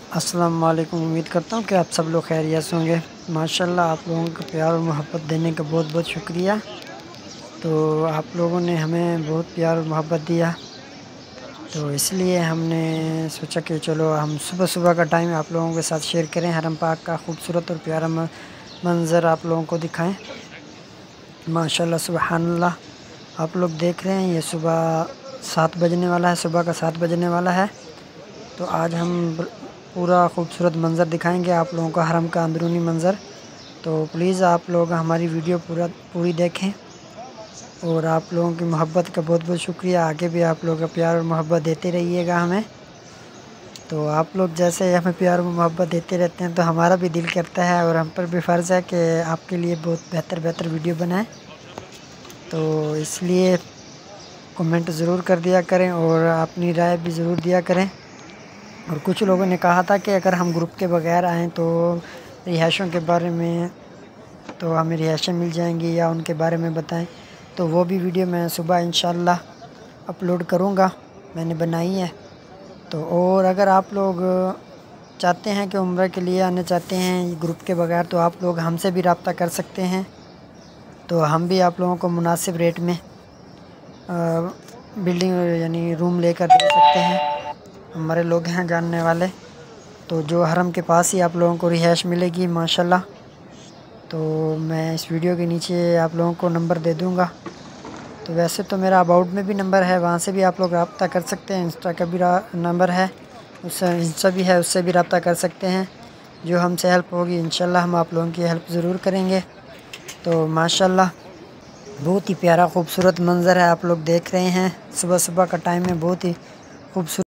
अस्सलाम वालेकुम। उम्मीद करता हूँ कि आप सब लोग खैरियत से होंगे। माशाल्लाह आप लोगों को प्यार और मोहब्बत देने का बहुत बहुत शुक्रिया। तो आप लोगों ने हमें बहुत प्यार और मोहब्बत दिया, तो इसलिए हमने सोचा कि चलो हम सुबह सुबह का टाइम आप लोगों के साथ शेयर करें, हरम पाक का खूबसूरत और प्यारा मंज़र आप लोगों को दिखाएं। माशाल्लाह सुबहानल्लाह। आप लोग देख रहे हैं ये सुबह 7 बजने वाला है, सुबह का 7 बजने वाला है। तो आज हम पूरा खूबसूरत मंज़र दिखाएंगे आप लोगों को, हरम का अंदरूनी मंज़र। तो प्लीज़ आप लोग हमारी वीडियो पूरी देखें और आप लोगों की मोहब्बत का बहुत बहुत शुक्रिया। आगे भी आप लोगों का प्यार और मोहब्बत देते रहिएगा हमें। तो आप लोग जैसे हमें प्यार और मोहब्बत देते रहते हैं तो हमारा भी दिल करता है और हम पर भी फ़र्ज़ है कि आपके लिए बहुत बेहतर बेहतर वीडियो बनाएं। तो इसलिए कमेंट ज़रूर कर दिया करें और अपनी राय भी ज़रूर दिया करें। और कुछ लोगों ने कहा था कि अगर हम ग्रुप के बगैर आएँ तो रिहाइशों के बारे में, तो हमें रिहाइशें मिल जाएंगी या उनके बारे में बताएं। तो वो भी वीडियो मैं सुबह इंशाल्लाह अपलोड करूँगा, मैंने बनाई है। तो और अगर आप लोग चाहते हैं कि उम्रा के लिए आना चाहते हैं ग्रुप के बगैर, तो आप लोग हमसे भी रब्ता कर सकते हैं। तो हम भी आप लोगों को मुनासिब रेट में बिल्डिंग यानी रूम लेकर दे सकते हैं। हमारे लोग हैं जानने वाले, तो जो हरम के पास ही आप लोगों को रिहाइश मिलेगी माशाल्लाह। तो मैं इस वीडियो के नीचे आप लोगों को नंबर दे दूँगा। तो वैसे तो मेरा अबाउट में भी नंबर है, वहाँ से भी आप लोग रब्ता कर सकते हैं। इंस्टा का भी नंबर है, उससे इंस्टा भी है, उससे भी रब्ता कर सकते हैं। जो हमसे हेल्प होगी इंशाल्लाह हम आप लोगों की हेल्प ज़रूर करेंगे। तो माशाल्लाह बहुत ही प्यारा खूबसूरत मंज़र है, आप लोग देख रहे हैं। सुबह सुबह का टाइम है, बहुत ही खूबसूरत